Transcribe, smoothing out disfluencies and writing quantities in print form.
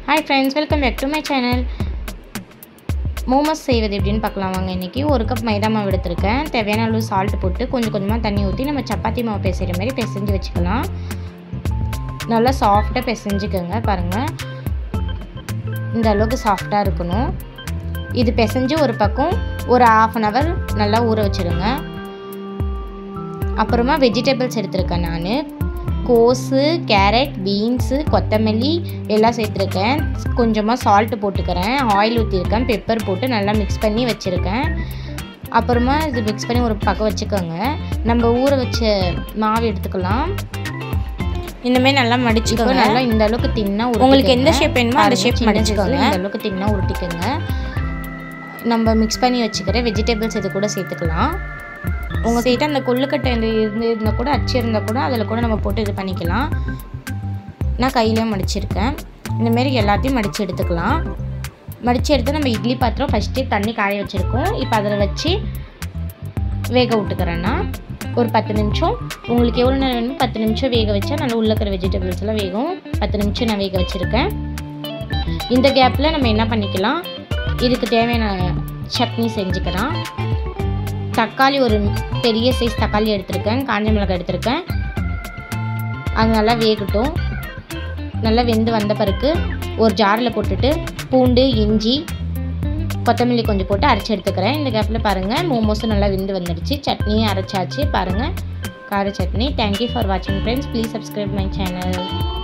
Hi friends, welcome back to my channel. Momos செய்வது எப்படின்னு பார்க்கலாம் வாங்க. இன்னைக்கு 1 கப் மைதா மாவு எடுத்துர்க்கேன். தேவையான அளவு salt போட்டு கொஞ்சமா தண்ணி ஊத்தி நம்ம சப்பாத்தி மாவு பிசைற மாதிரி பிசைஞ்சு வெச்சுக்கலாம். நல்லா சாஃப்ட்டா பிசைஞ்சுக்கங்க பாருங்க. இந்த அளவுக்கு சாஃப்ட்டா இருக்கணும். இது பிசைஞ்சு ஒரு பக்கம் ஒரு 1/2 an hour நல்லா ஊற வச்சிருங்க. அப்புறமா வெஜிடபிள்ஸ் எடுத்துர்க்கேன் நானு. கோஸு, கேரட், பீன்ஸ், கொத்தமல்லி எல்லாம் சேர்த்துருக்கேன். கொஞ்சமாக சால்ட் போட்டுக்கிறேன். ஆயில் ஊற்றிருக்கேன். பெப்பர் போட்டு நல்லா மிக்ஸ் பண்ணி வச்சுருக்கேன். அப்புறமா இது மிக்ஸ் பண்ணி ஒரு பக்கம் வச்சுக்கோங்க. நம்ம ஊற வச்ச மாவு எடுத்துக்கலாம். இந்தமாதிரி நல்லா மடிச்சுக்கோங்க. நல்லா இந்த அளவுக்கு தின்னா உங்களுக்கு எந்த ஷேப் வேணுமோ அந்த ஷேப் மடிச்சுக்கோங்க. இந்த அளவுக்கு தின்னா உருட்டிக்கோங்க. நம்ம மிக்ஸ் பண்ணி வச்சுக்கிற வெஜிடபிள்ஸ் இது கூட சேர்த்துக்கலாம். உங்கள் கிட்ட அந்த கொள்ளுக்கட்டை இருந்தால் கூட அச்சு இருந்தால் கூட அதில் கூட நம்ம போட்டு இது பண்ணிக்கலாம். நான் கையிலே மடிச்சிருக்கேன். இந்தமாரி எல்லாத்தையும் மடித்து எடுத்துக்கலாம். மடித்து எடுத்து நம்ம இட்லி பாத்திரம் ஃபஸ்ட்டு தண்ணி காய வச்சுருக்கோம். இப்போ அதில் வச்சு வேக விட்டுக்கிறேன்னா ஒரு 10 நிமிஷம். உங்களுக்கு எவ்வளோ நேரம் வேணுமோ 10 நிமிஷம் வேக வச்சா நல்லா உள்ள இருக்கிற வெஜிடபிள்ஸ் எல்லாம் வேகும். 10 நிமிஷம் நான் வேக வச்சுருக்கேன். இந்த கேப்பில் நம்ம என்ன பண்ணிக்கலாம், இதுக்கு தேவையான சட்னி செஞ்சுக்கலாம். தக்காளி ஒரு பெரிய சைஸ் தக்காளி எடுத்துருக்கேன். காஞ்ச மிளகாய் எடுத்துருக்கேன். அது நல்லா வேகட்டும். நல்லா வெந்து வந்த பிறகு ஒரு ஜாரில் போட்டுட்டு பூண்டு, இஞ்சி, கொத்தமல்லி கொஞ்சம் போட்டு அரைச்சி எடுத்துக்கிறேன். இந்த கேப்பில் பாருங்கள் மோமோஸும் நல்லா வெந்து வந்துடுச்சு. சட்னியும் அரைச்சாச்சு பாருங்கள், கார சட்னி. தேங்க்யூ ஃபார் வாட்சிங் friends. Please subscribe my channel.